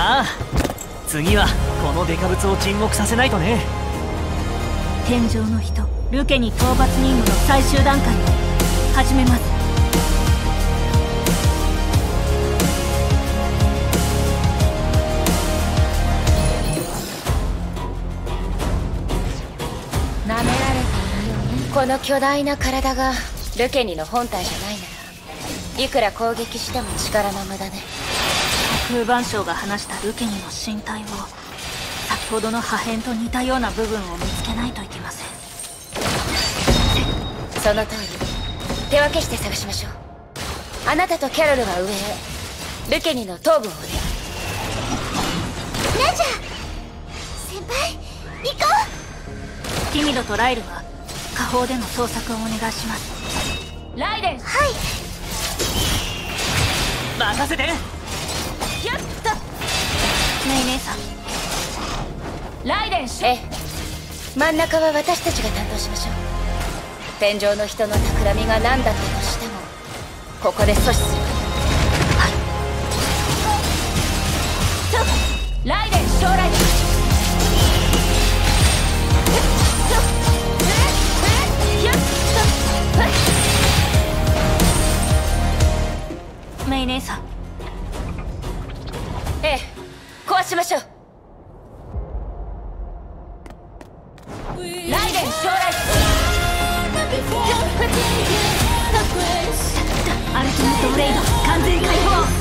さあ次はこのデカブツを沈黙させないとね。 天上の人ルケに討伐任務の最終段階を始めます。 舐められているよね。この巨大な体がルケニの本体じゃないならいくら攻撃しても力の無駄ね。 空番将が話したルケニの身体を先ほどの破片と似たような部分を見つけないといけません。 その通り。手分けして探しましょう。あなたとキャロルは上へ、ルケニの頭部をね。 ラジャー先輩行こう。ティミドとライルは下方での捜索をお願いします。 ライデン。 はい。 任せて。 やったメイ姉さん。 ライデン。ええ、真ん中は私たちが担当しましょう。天上の人の企みが何だったとしてもここで阻止する。はい。ライデン将来メイ姉さん。 ええ、壊しましょう。ライデン将来アルティメットブレイド完全解放。 ライ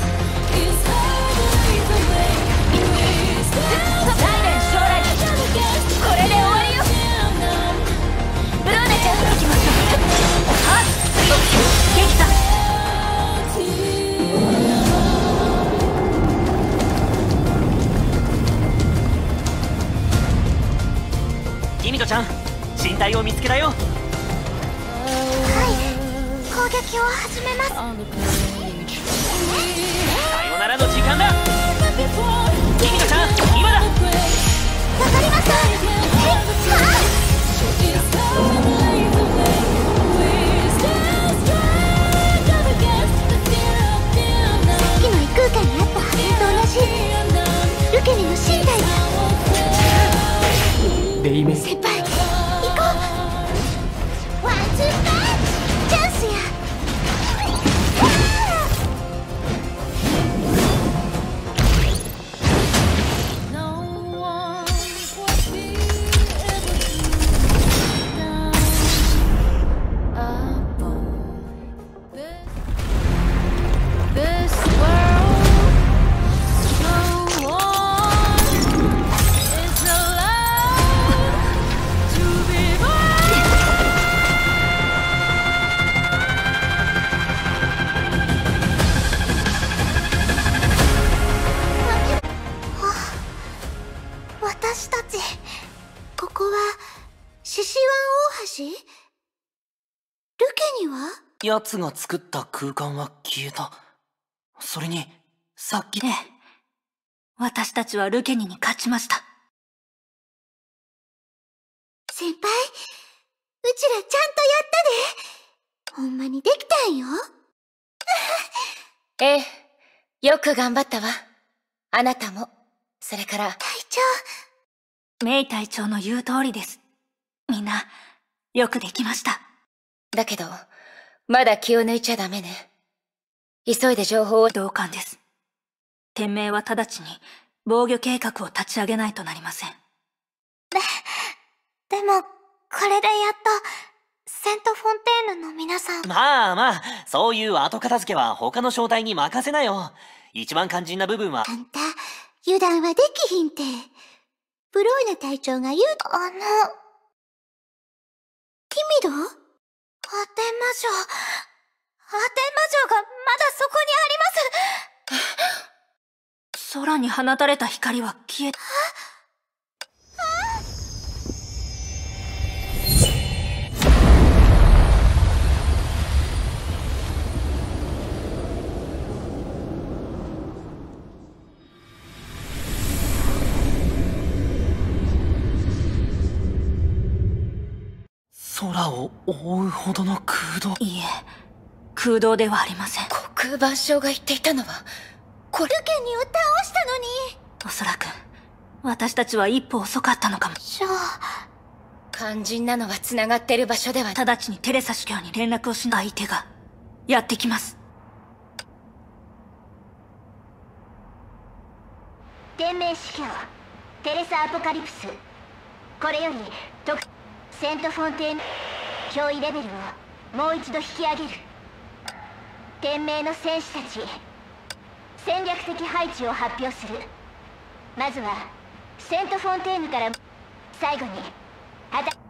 デン将来これで終わりよ。ブローネちゃん行きましょう。はっケキさん。 キミトちゃん身体を見つけたよ。 攻撃を始めます。 さよならの時間だ。キミトちゃん今だ。 わかりました。さっきの異空間にあった破片と同じルケニの身体が。 ベイメ先輩行こう。ワンツーパンチャンスや。私たちここは獅子湾大橋。ルケニは奴が作った空間は消えた。それにさっき。 ええ、私たちはルケニに勝ちました。 先輩、うちらちゃんとやったで。ほんまにできたんよ。 ええ、よく頑張ったわ。あなたも。それから隊長。 メイ隊長の言う通りです。みんなよくできました。 だけどまだ気を抜いちゃダメね。急いで情報を。 同感です。天命は直ちに防御計画を立ち上げないとなりません。 でもこれでやっとセント・フォンテーヌの皆さん。 まあまあそういう後片付けは他の正体に任せなよ。一番肝心な部分は。 あんた油断はできひんて。ブローネ隊長が言うと。ティミド？アテン魔女がまだそこにあります。 空に放たれた光は消えた。 空を覆うほどの空洞。 いいえ、空洞ではありません。 空板将が言っていたのはこれ。 ルケニを倒したのに。 おそらく私たちは一歩遅かったのかも。 じゃあ肝心なのは繋がってる場所では。 直ちにテレサ司教に連絡をしない。相手がやってきます。 天命司教テレサ・アポカリプス、これよりセント・フォンテーヌ脅威レベルをもう一度引き上げる。天命の戦士たち、戦略的配置を発表する。まずはセント・フォンテーヌから、最後に